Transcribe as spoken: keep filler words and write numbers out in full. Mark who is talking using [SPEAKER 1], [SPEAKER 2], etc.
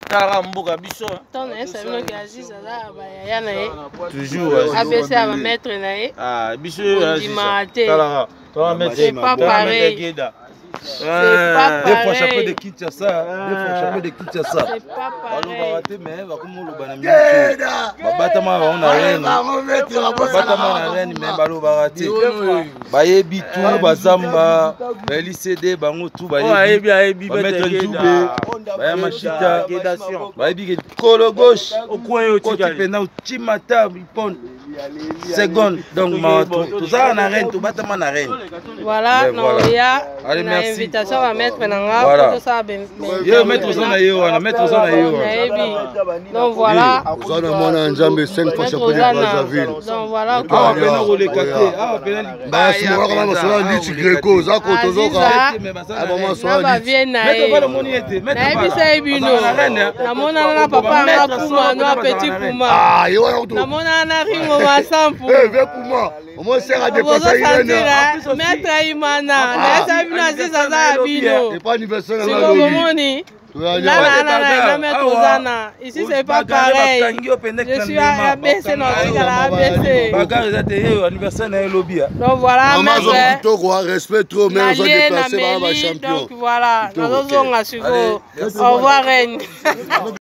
[SPEAKER 1] Tala mboka biso.
[SPEAKER 2] Ton est ça vient que Aziz là ba ya na ye.
[SPEAKER 1] Toujours
[SPEAKER 2] A B C va mettre na ye.
[SPEAKER 1] Ah, biso
[SPEAKER 2] Aziz.
[SPEAKER 1] Tala. Tala mettre
[SPEAKER 2] c'est pas pareil. C'est pas pareil.
[SPEAKER 3] Des fois chapeau de Kinshasa, des fois chapeau de Kinshasa.
[SPEAKER 2] C'est pas pareil.
[SPEAKER 3] Mais va comme le banami. Batama on a rien. Batama na rien mais balo baraté. Bayebi tout bazamba, bali C D bango tout bayebi.
[SPEAKER 1] Bayebi
[SPEAKER 3] mettre Nzube, baya machita, bayebi kolo gauche au coin au tika na Chimata ipon. Seconde donc ma tout ça na rien tout batama na rien.
[SPEAKER 2] Voilà, non il y a
[SPEAKER 3] allez merci.
[SPEAKER 2] Invitation à mettre nanga pour ça ben.
[SPEAKER 3] Yo mettre ça na yo, na mettre ça na yo.
[SPEAKER 2] Donc voilà.
[SPEAKER 4] Vous allez mon Nzambe cinq fois chapeau de Brazzaville.
[SPEAKER 2] Donc voilà.
[SPEAKER 3] Ah pena rolekate, ah pena.
[SPEAKER 4] Bah si moi comme ça soit dit Greco, ça ko tozoka. Ah maman soit dit.
[SPEAKER 3] Mettre pas le moni était, mettre pas.
[SPEAKER 2] Na bisa ebino. Na mona na papa na puma na petit puma.
[SPEAKER 4] Ah yo yo.
[SPEAKER 2] Na mona na ringo ma sampu.
[SPEAKER 4] Eh viens pour moi. Moi c'est à dépasser
[SPEAKER 2] il Maître Imana, na sa bino Aziza za bino.
[SPEAKER 4] C'est pas anniversaire
[SPEAKER 2] là. C'est momoni. Là, là, là, là, là, ici c'est pas pareil. Je suis à A B C, non, je suis à A B C. Donc voilà,
[SPEAKER 4] maître. Respect trop, mais on va déplacer par la champion.
[SPEAKER 2] Donc voilà, nous allons à Sugo. Au revoir, Reine.